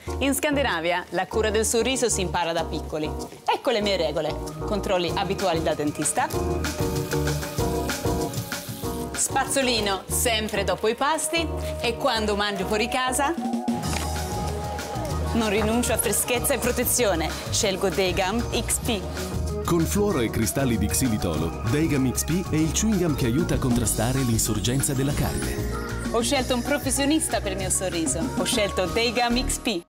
In Scandinavia la cura del sorriso si impara da piccoli. Ecco le mie regole. Controlli abituali da dentista. Spazzolino sempre dopo i pasti. E quando mangio fuori casa non rinuncio a freschezza e protezione. Scelgo Daygum XP. Con fluoro e cristalli di xilitolo, Daygum XP è il chewing gum che aiuta a contrastare l'insorgenza della carie. Ho scelto un professionista per il mio sorriso. Ho scelto Daygum XP.